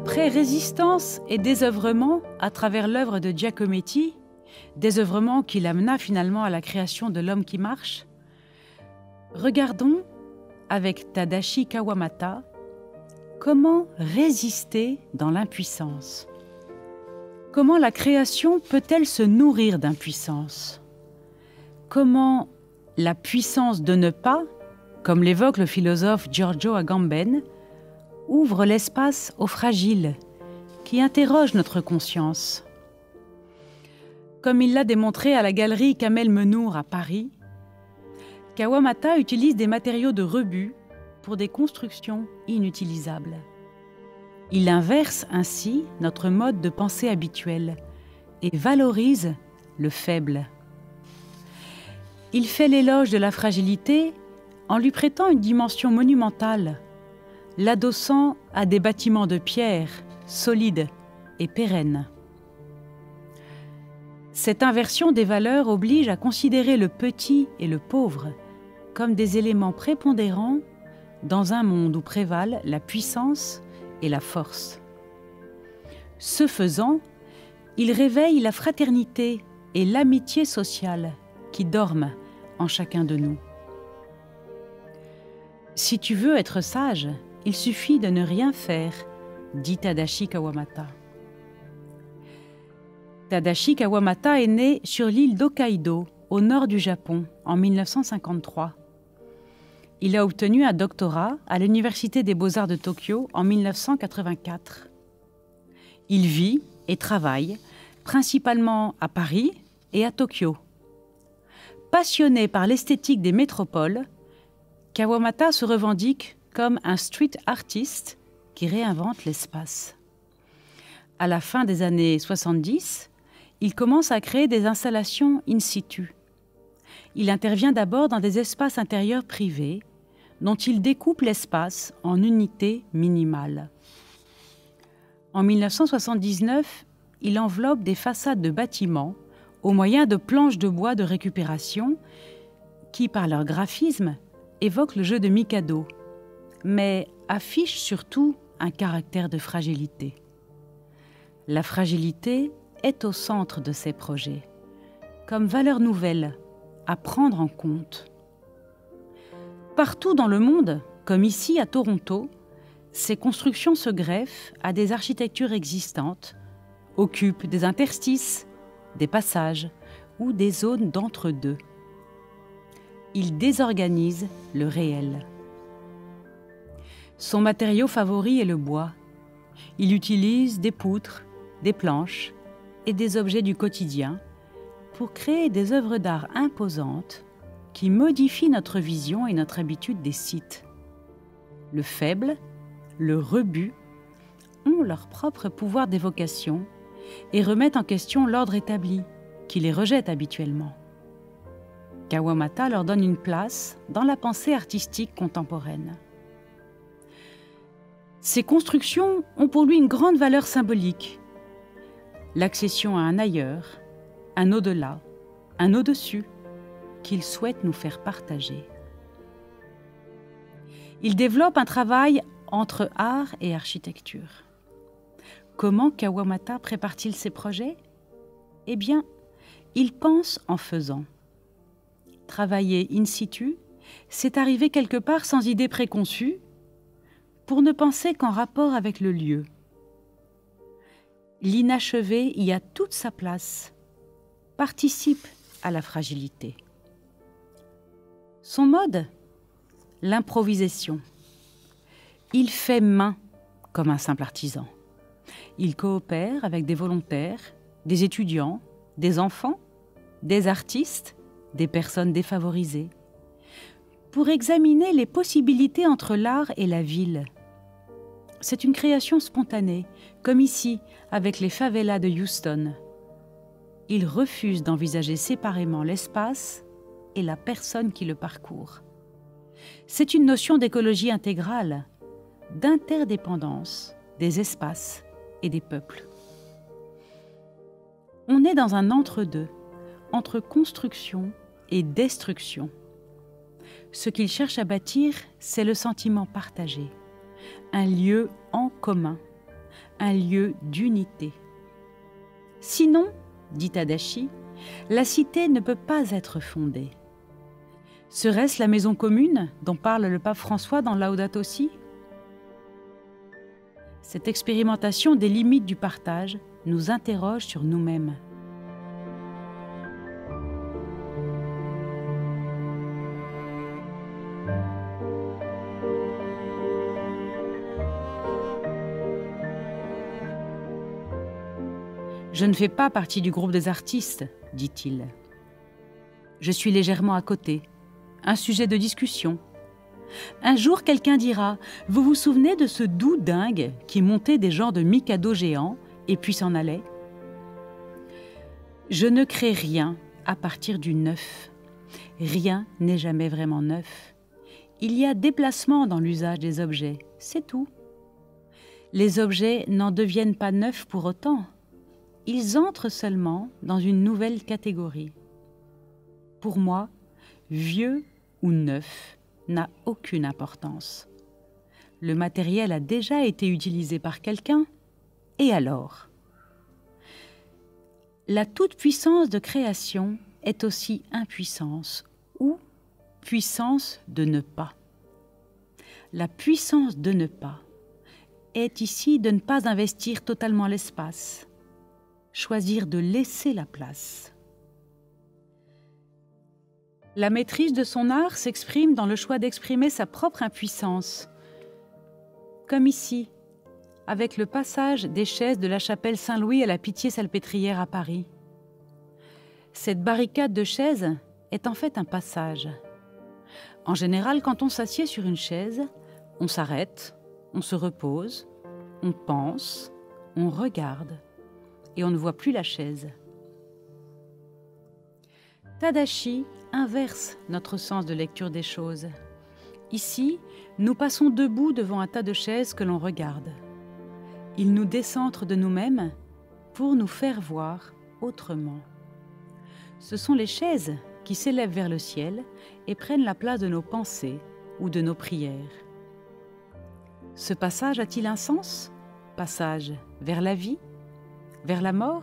Après résistance et désœuvrement à travers l'œuvre de Giacometti, désœuvrement qui l'amena finalement à la création de l'homme qui marche, regardons avec Tadashi Kawamata comment résister dans l'impuissance. Comment la création peut-elle se nourrir d'impuissance? Comment la puissance de ne pas, comme l'évoque le philosophe Giorgio Agamben, ouvre l'espace au fragile, qui interroge notre conscience. Comme il l'a démontré à la galerie Kamel Menour à Paris, Kawamata utilise des matériaux de rebut pour des constructions inutilisables. Il inverse ainsi notre mode de pensée habituel et valorise le faible. Il fait l'éloge de la fragilité en lui prêtant une dimension monumentale, l'adossant à des bâtiments de pierre, solides et pérennes. Cette inversion des valeurs oblige à considérer le petit et le pauvre comme des éléments prépondérants dans un monde où prévalent la puissance et la force. Ce faisant, il réveille la fraternité et l'amitié sociale qui dorment en chacun de nous. Si tu veux être sage, il suffit de ne rien faire, dit Tadashi Kawamata. Tadashi Kawamata est né sur l'île d'Hokkaido, au nord du Japon, en 1953. Il a obtenu un doctorat à l'Université des Beaux-Arts de Tokyo en 1984. Il vit et travaille principalement à Paris et à Tokyo. Passionné par l'esthétique des métropoles, Kawamata se revendique comme un street artiste qui réinvente l'espace. À la fin des années 70, il commence à créer des installations in situ. Il intervient d'abord dans des espaces intérieurs privés, dont il découpe l'espace en unités minimales. En 1979, il enveloppe des façades de bâtiments au moyen de planches de bois de récupération qui, par leur graphisme, évoquent le jeu de Mikado, mais affichent surtout un caractère de fragilité. La fragilité est au centre de ces projets, comme valeur nouvelle à prendre en compte. Partout dans le monde, comme ici à Toronto, ces constructions se greffent à des architectures existantes, occupent des interstices, des passages ou des zones d'entre-deux. Ils désorganisent le réel. Son matériau favori est le bois. Il utilise des poutres, des planches et des objets du quotidien pour créer des œuvres d'art imposantes qui modifient notre vision et notre habitude des sites. Le faible, le rebut, ont leur propre pouvoir d'évocation et remettent en question l'ordre établi, qui les rejette habituellement. Kawamata leur donne une place dans la pensée artistique contemporaine. Ces constructions ont pour lui une grande valeur symbolique. L'accession à un ailleurs, un au-delà, un au-dessus, qu'il souhaite nous faire partager. Il développe un travail entre art et architecture. Comment Kawamata prépare-t-il ses projets? Eh bien, il pense en faisant. Travailler in situ, c'est arriver quelque part sans idée préconçue, pour ne penser qu'en rapport avec le lieu. L'inachevé y a toute sa place, participe à la fragilité. Son mode? L'improvisation. Il fait main comme un simple artisan. Il coopère avec des volontaires, des étudiants, des enfants, des artistes, des personnes défavorisées, pour examiner les possibilités entre l'art et la ville. C'est une création spontanée, comme ici, avec les favelas de Houston. Il refuse d'envisager séparément l'espace et la personne qui le parcourt. C'est une notion d'écologie intégrale, d'interdépendance des espaces et des peuples. On est dans un entre-deux, entre construction et destruction. Ce qu'il cherche à bâtir, c'est le sentiment partagé, un lieu en commun un lieu d'unité. Sinon, dit Tadashi, la cité ne peut pas être fondée. Serait-ce la maison commune dont parle le pape François dans Laudato Si? Cette expérimentation des limites du partage nous interroge sur nous-mêmes. Je ne fais pas partie du groupe des artistes, dit-il. Je suis légèrement à côté, un sujet de discussion. Un jour, quelqu'un dira « Vous vous souvenez de ce doux dingue qui montait des genres de Mikado géants et puis s'en allait ?» Je ne crée rien à partir du neuf. Rien n'est jamais vraiment neuf. Il y a déplacement dans l'usage des objets, c'est tout. Les objets n'en deviennent pas neufs pour autant. Ils entrent seulement dans une nouvelle catégorie. Pour moi, vieux ou neuf n'a aucune importance. Le matériel a déjà été utilisé par quelqu'un, et alors? La toute-puissance de création est aussi impuissance ou puissance de ne pas. La puissance de ne pas est ici de ne pas investir totalement l'espace, choisir de laisser la place. La maîtrise de son art s'exprime dans le choix d'exprimer sa propre impuissance, comme ici, avec le passage des chaises de la chapelle Saint-Louis à la Pitié-Salpêtrière à Paris. Cette barricade de chaises est en fait un passage. En général, quand on s'assied sur une chaise, on s'arrête, on se repose, on pense, on regarde, et on ne voit plus la chaise. Tadashi inverse notre sens de lecture des choses. Ici, nous passons debout devant un tas de chaises que l'on regarde. Il nous décentre de nous-mêmes pour nous faire voir autrement. Ce sont les chaises qui s'élèvent vers le ciel et prennent la place de nos pensées ou de nos prières. Ce passage a-t-il un sens? Passage vers la vie? Vers la mort?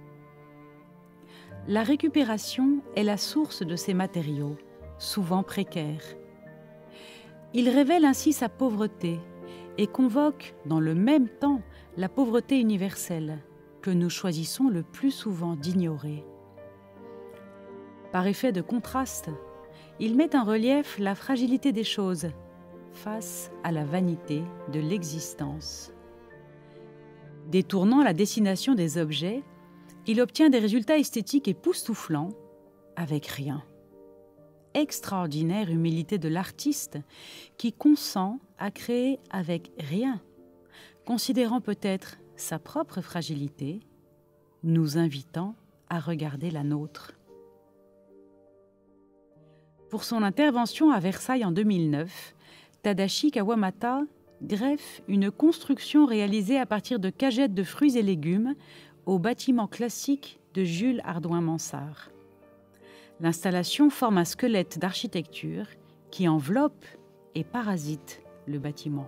La récupération est la source de ces matériaux, souvent précaires. Il révèle ainsi sa pauvreté et convoque dans le même temps la pauvreté universelle que nous choisissons le plus souvent d'ignorer. Par effet de contraste, il met en relief la fragilité des choses face à la vanité de l'existence. Détournant la destination des objets, il obtient des résultats esthétiques époustouflants avec rien. Extraordinaire humilité de l'artiste qui consent à créer avec rien, considérant peut-être sa propre fragilité, nous invitant à regarder la nôtre. Pour son intervention à Versailles en 2009, Tadashi Kawamata greffe une construction réalisée à partir de cagettes de fruits et légumes au bâtiment classique de Jules Hardouin-Mansart. L'installation forme un squelette d'architecture qui enveloppe et parasite le bâtiment.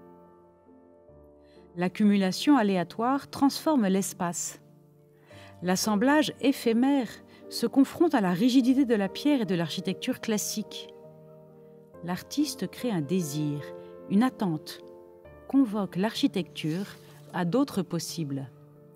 L'accumulation aléatoire transforme l'espace. L'assemblage éphémère se confronte à la rigidité de la pierre et de l'architecture classique. L'artiste crée un désir, une attente, convoque l'architecture à d'autres possibles.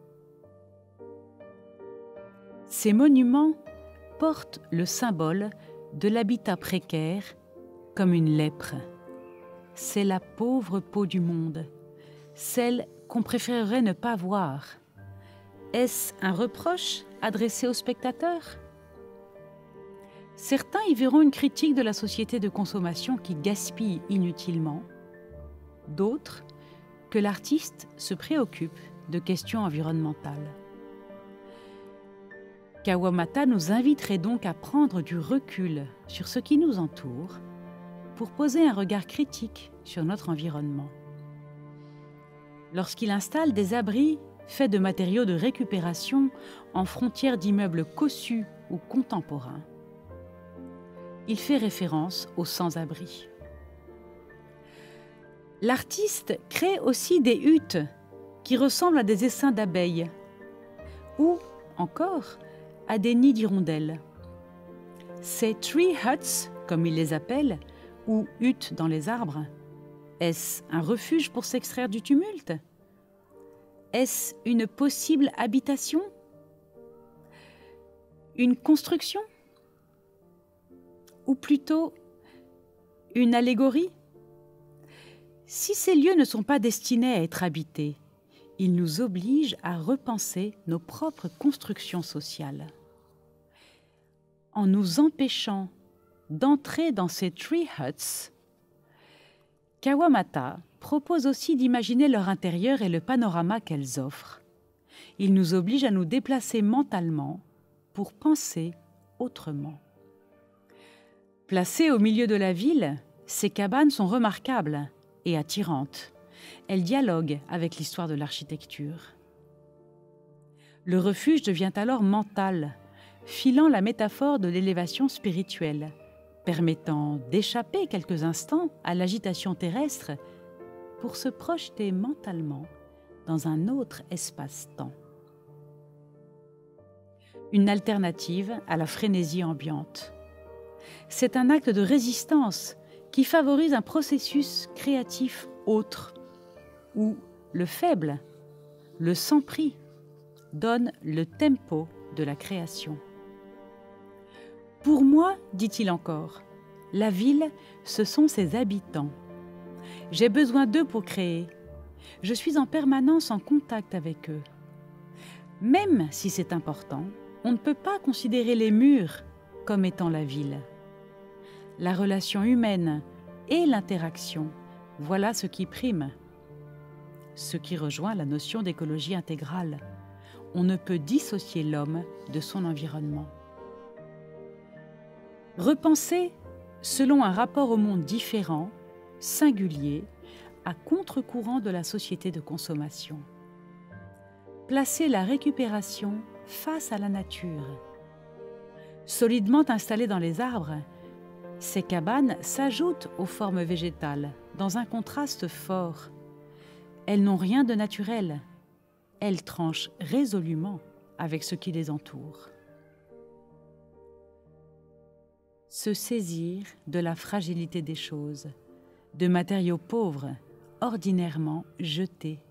Ces monuments portent le symbole de l'habitat précaire comme une lèpre. C'est la pauvre peau du monde, celle qu'on préférerait ne pas voir. Est-ce un reproche adressé aux spectateurs? Certains y verront une critique de la société de consommation qui gaspille inutilement, d'autres que l'artiste se préoccupe de questions environnementales. Kawamata nous inviterait donc à prendre du recul sur ce qui nous entoure pour poser un regard critique sur notre environnement. Lorsqu'il installe des abris faits de matériaux de récupération en frontière d'immeubles cossus ou contemporains, il fait référence aux sans-abri. L'artiste crée aussi des huttes qui ressemblent à des essaims d'abeilles, ou encore à des nids d'hirondelles. Ces tree huts, comme ils les appellent, ou huttes dans les arbres, est-ce un refuge pour s'extraire du tumulte? Est-ce une possible habitation? Une construction? Ou plutôt une allégorie? Si ces lieux ne sont pas destinés à être habités, ils nous obligent à repenser nos propres constructions sociales. En nous empêchant d'entrer dans ces tree huts, Kawamata propose aussi d'imaginer leur intérieur et le panorama qu'elles offrent. Il nous oblige à nous déplacer mentalement pour penser autrement. Placées au milieu de la ville, ces cabanes sont remarquables et attirantes. Elles dialoguent avec l'histoire de l'architecture. Le refuge devient alors mental, filant la métaphore de l'élévation spirituelle, permettant d'échapper quelques instants à l'agitation terrestre pour se projeter mentalement dans un autre espace-temps. Une alternative à la frénésie ambiante. C'est un acte de résistance qui favorise un processus créatif autre, où le faible, le sans-prix, donne le tempo de la création. Pour moi, dit-il encore, la ville, ce sont ses habitants. J'ai besoin d'eux pour créer. Je suis en permanence en contact avec eux. Même si c'est important, on ne peut pas considérer les murs comme étant la ville. La relation humaine et l'interaction, voilà ce qui prime. Ce qui rejoint la notion d'écologie intégrale. On ne peut dissocier l'homme de son environnement. Repenser selon un rapport au monde différent, singulier, à contre-courant de la société de consommation. Placer la récupération face à la nature. Solidement installées dans les arbres, ces cabanes s'ajoutent aux formes végétales dans un contraste fort. Elles n'ont rien de naturel. Elles tranchent résolument avec ce qui les entoure. Se saisir de la fragilité des choses, de matériaux pauvres, ordinairement jetés.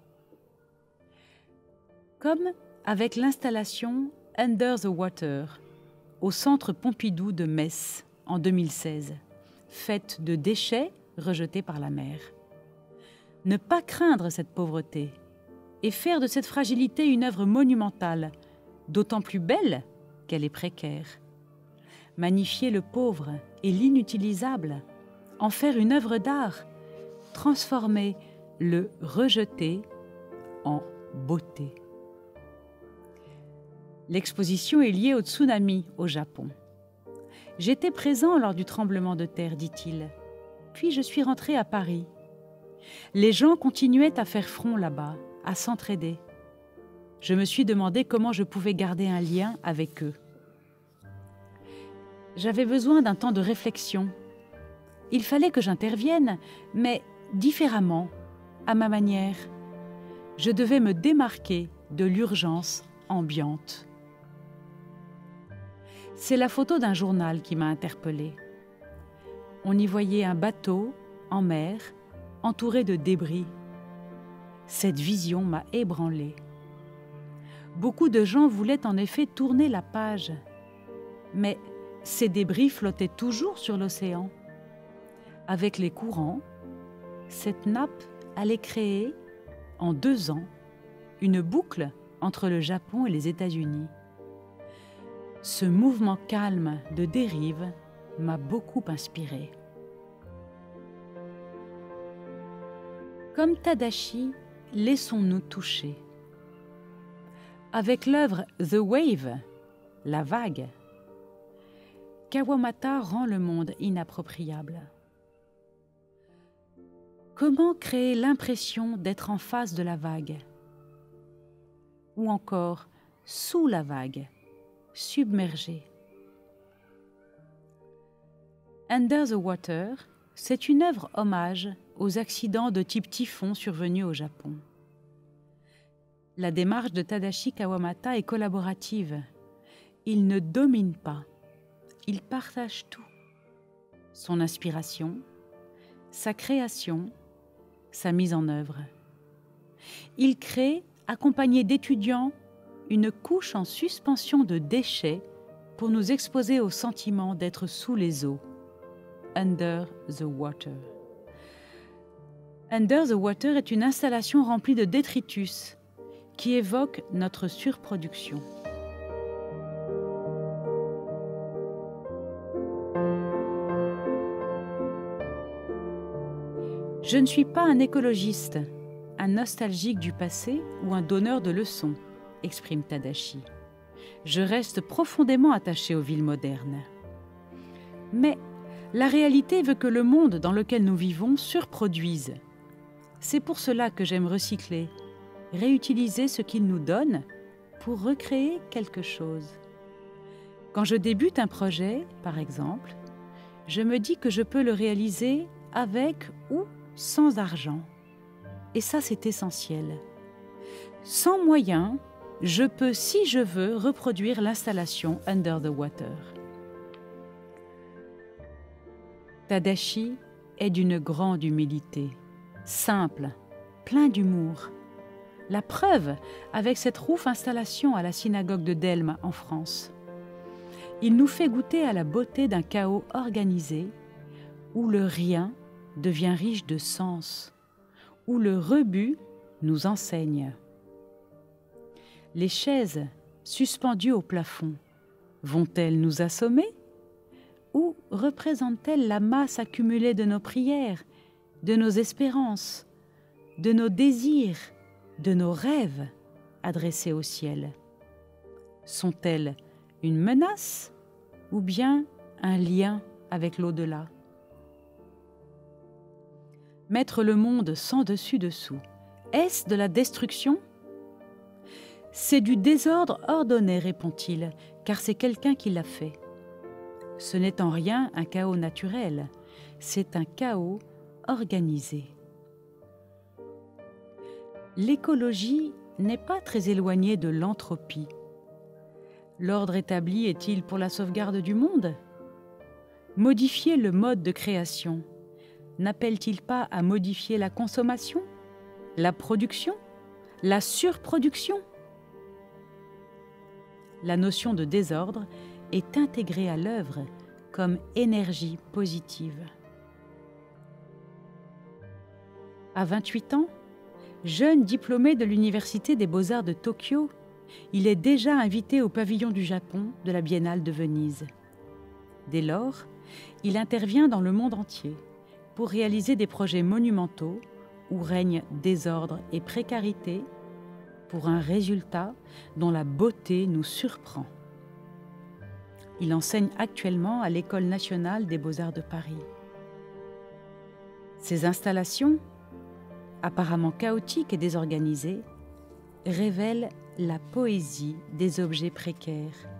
Comme avec l'installation Under the Water au Centre Pompidou de Metz en 2016, faite de déchets rejetés par la mer. Ne pas craindre cette pauvreté et faire de cette fragilité une œuvre monumentale, d'autant plus belle qu'elle est précaire. Magnifier le pauvre et l'inutilisable, en faire une œuvre d'art, transformer le rejeté en beauté. L'exposition est liée au tsunami au Japon. J'étais présent lors du tremblement de terre, dit-il. Puis je suis rentré à Paris. Les gens continuaient à faire front là-bas, à s'entraider. Je me suis demandé comment je pouvais garder un lien avec eux. J'avais besoin d'un temps de réflexion. Il fallait que j'intervienne, mais différemment, à ma manière. Je devais me démarquer de l'urgence ambiante. C'est la photo d'un journal qui m'a interpellée. On y voyait un bateau en mer, entouré de débris. Cette vision m'a ébranlée. Beaucoup de gens voulaient en effet tourner la page, mais ces débris flottaient toujours sur l'océan. Avec les courants, cette nappe allait créer, en 2 ans, une boucle entre le Japon et les États-Unis. Ce mouvement calme de dérive m'a beaucoup inspiré. Comme Tadashi, laissons-nous toucher. Avec l'œuvre The Wave, la vague, Kawamata rend le monde inappropriable. Comment créer l'impression d'être en face de la vague? Ou encore sous la vague, submergé. Under the Water, c'est une œuvre hommage aux accidents de type typhon survenus au Japon. La démarche de Tadashi Kawamata est collaborative. Il ne domine pas, il partage tout. Son inspiration, sa création, sa mise en œuvre. Il crée, accompagné d'étudiants, une couche en suspension de déchets pour nous exposer au sentiment d'être sous les eaux. Under the Water. Under the Water est une installation remplie de détritus qui évoque notre surproduction. Je ne suis pas un écologiste, un nostalgique du passé ou un donneur de leçons, exprime Tadashi. Je reste profondément attaché aux villes modernes. Mais la réalité veut que le monde dans lequel nous vivons surproduise. C'est pour cela que j'aime recycler, réutiliser ce qu'il nous donne pour recréer quelque chose. Quand je débute un projet, par exemple, je me dis que je peux le réaliser avec ou sans argent. Et ça, c'est essentiel. Sans moyens, je peux, si je veux, reproduire l'installation Under the Water. Tadashi est d'une grande humilité, simple, plein d'humour. La preuve avec cette rouf installation à la synagogue de Delme en France. Il nous fait goûter à la beauté d'un chaos organisé où le rien devient riche de sens, où le rebut nous enseigne. Les chaises suspendues au plafond vont-elles nous assommer ou représentent-elles la masse accumulée de nos prières, de nos espérances, de nos désirs, de nos rêves adressés au ciel? Sont-elles une menace ou bien un lien avec l'au-delà? Mettre le monde sans dessus-dessous, est-ce de la destruction? C'est du désordre ordonné, répond-il, car c'est quelqu'un qui l'a fait. Ce n'est en rien un chaos naturel, c'est un chaos organisé. L'écologie n'est pas très éloignée de l'entropie. L'ordre établi est-il pour la sauvegarde du monde? Modifier le mode de création n'appelle-t-il pas à modifier la consommation, la production, la surproduction? La notion de désordre est intégrée à l'œuvre comme énergie positive. À 28 ans, jeune diplômé de l'Université des Beaux-Arts de Tokyo, il est déjà invité au pavillon du Japon de la Biennale de Venise. Dès lors, il intervient dans le monde entier pour réaliser des projets monumentaux où règne désordre et précarité pour un résultat dont la beauté nous surprend. Il enseigne actuellement à l'École nationale des beaux-arts de Paris. Ces installations, apparemment chaotiques et désorganisées, révèlent la poésie des objets précaires,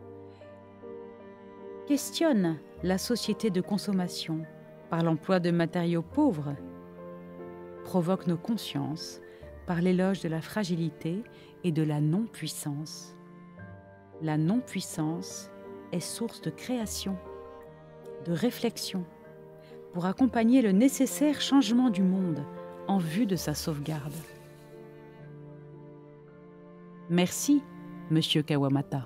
questionnent la société de consommation par l'emploi de matériaux pauvres, provoquent nos consciences par l'éloge de la fragilité et de la non-puissance. La non-puissance est source de création, de réflexion, pour accompagner le nécessaire changement du monde en vue de sa sauvegarde. Merci, Monsieur Kawamata.